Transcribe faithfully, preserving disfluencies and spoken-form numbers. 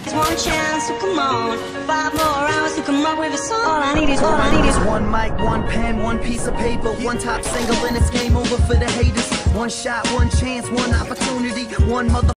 one chance, so come on. Five more hours to come up with a song. All I need is, all I need is one mic, one pen, one piece of paper, one top single, and it's game over for the haters. One shot, one chance, one opportunity, one mother